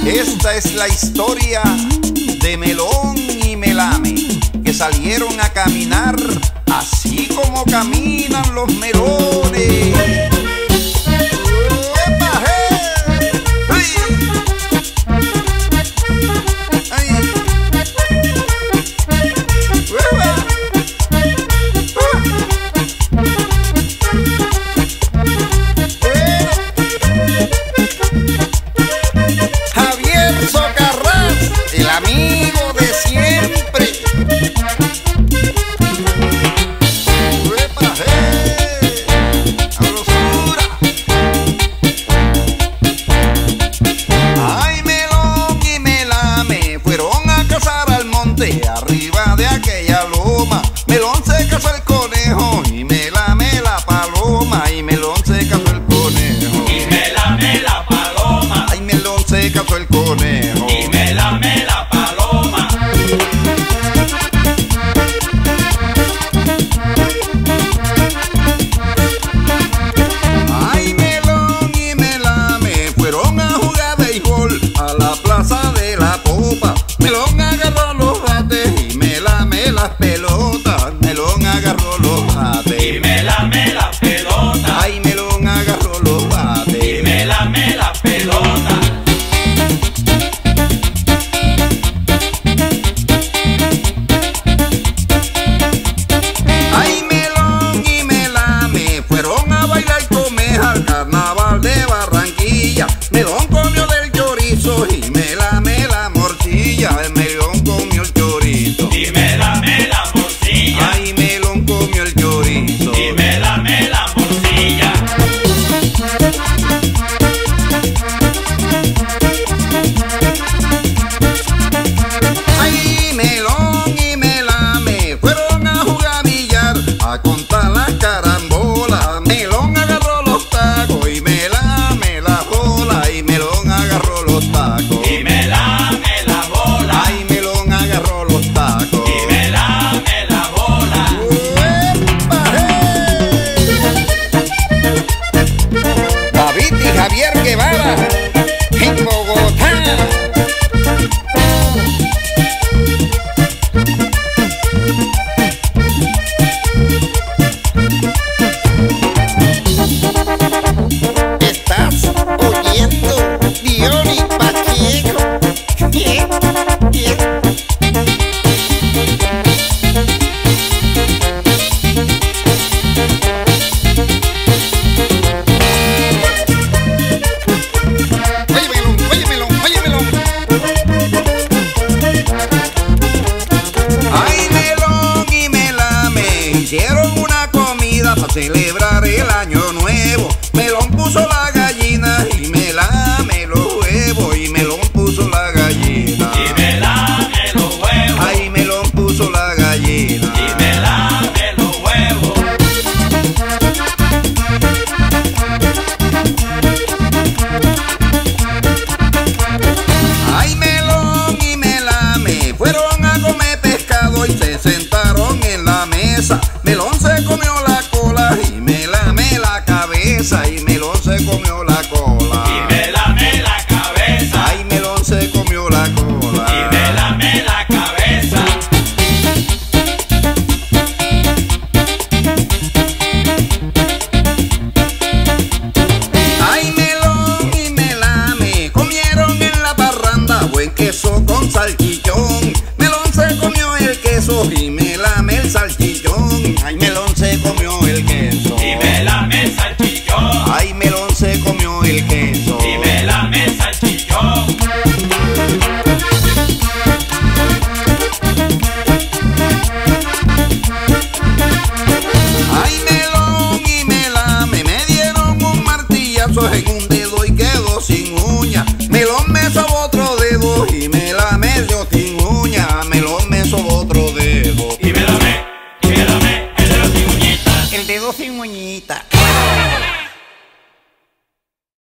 Esta es la historia de Melón y Melame, que salieron a caminar así como caminan los melones. Amigo de siempre. ¡Uepa, ¡sabrosura! Ay, Melón y Melame fueron a cazar al monte arriba de aquella loma. Melón se cazó el conejo y Melame la paloma. Y Melón se cazó el conejo y Melame la paloma. Ay, Melón se cazó el conejo y Melame la paloma. Ay, Melón y Melame fueron a jugar béisbol a la plaza de la Popa. Melón agarró los bates y Melame las pelotas. Melón agarró los bates y Melame las pelotas. Ay, Melón agarró los bates y Melame las pelotas. Ay, Melón y Melame fueron a bailar comeja al carnaval de Barranquilla. Melón comió del chorizo y